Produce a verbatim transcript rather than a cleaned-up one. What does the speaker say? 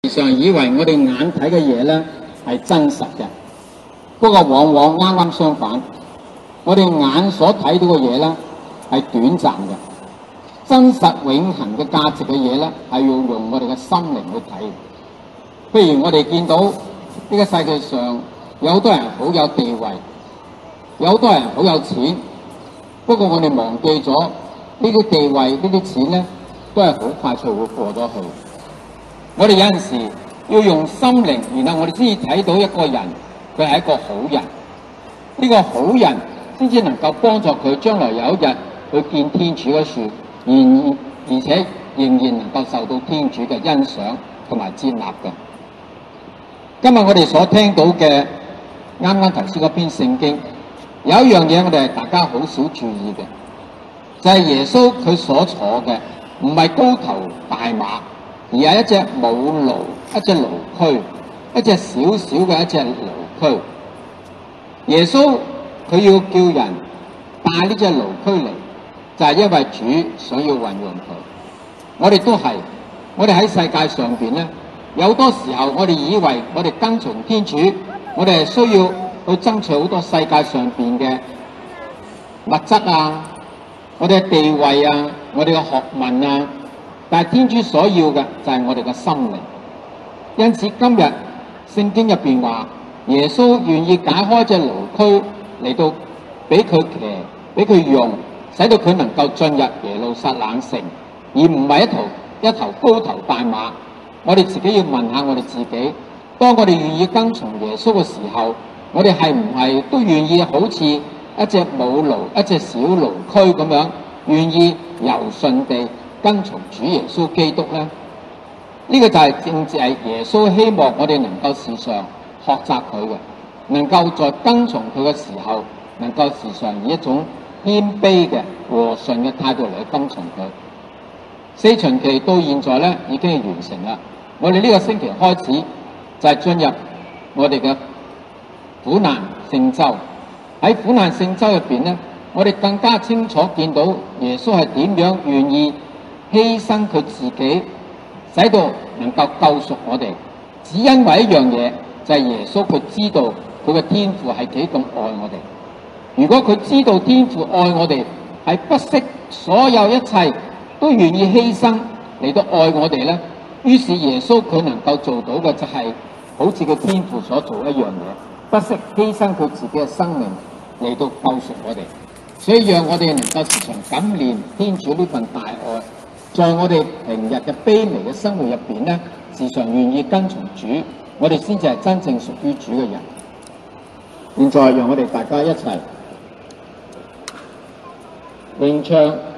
常以為我哋眼睇嘅嘢咧係真實嘅，不過往往啱啱相反，我哋眼所睇到嘅嘢咧係短暫嘅，真實永恆嘅價值嘅嘢咧係要用我哋嘅心靈去睇。譬如我哋見到呢個世界上有好多人好有地位，有好多人好有錢，不過我哋忘記咗呢啲地位、呢啲錢咧都係好快脆會過咗去。我哋有陣時要用心靈，然後我哋先至睇到一個人佢係一個好人，呢個好人先至能夠幫助佢將來有一日去見天主嘅樹，而而且仍然能夠受到天主嘅欣賞同埋接納嘅。今日我哋所聽到嘅啱啱頭先嗰篇聖經，有一樣嘢我哋係大家好少注意嘅，就係耶穌佢所坐嘅唔係高頭大馬，而係一隻母驢，一隻驢駒，一隻小小嘅一隻驢駒。耶穌佢要叫人帶呢隻驢駒嚟，就係因為主想要運用佢。我哋都係，我哋喺世界上邊咧，有好多時候我哋以為我哋跟從天主，我哋係需要去爭取好多世界上邊嘅物質啊，我哋嘅地位啊，我哋嘅學問啊。但係天主所要嘅就係我哋嘅心靈，因此今日聖經入邊話，耶穌願意解開隻驢駒嚟到俾佢騎，俾佢用，使到佢能夠進入耶路撒冷城，而唔係一頭一頭高頭大馬。我哋自己要問下我哋自己，當我哋願意跟從耶穌嘅時候，我哋係唔係都願意好似一隻母驢、一隻小驢駒咁樣，願意柔順地跟從主耶穌基督呢？呢、這個就係正正係耶穌希望我哋能夠時常學習佢嘅，能夠在跟從佢嘅時候，能夠時常以一種謙卑嘅和順嘅態度嚟去跟從佢。四旬期到現在咧已經係完成啦，我哋呢個星期開始就係進入我哋嘅苦難聖週。喺苦難聖週入邊咧，我哋更加清楚見到耶穌係點樣願意犧牲佢自己，使到能夠救贖我哋。只因為一樣嘢，就係、是、耶穌佢知道佢嘅天父係幾咁愛我哋。如果佢知道天父愛我哋，係不惜所有一切都願意犧牲嚟到愛我哋咧，於是耶穌佢能夠做到嘅就係好似佢天父所做一樣嘢，不惜犧牲佢自己嘅生命嚟到救贖我哋。所以讓我哋能夠時常感念天主呢份大愛，在我哋平日嘅卑微嘅生活入邊咧，時常願意跟從主，我哋先至係真正屬於主嘅人。現在讓我哋大家一齊詠唱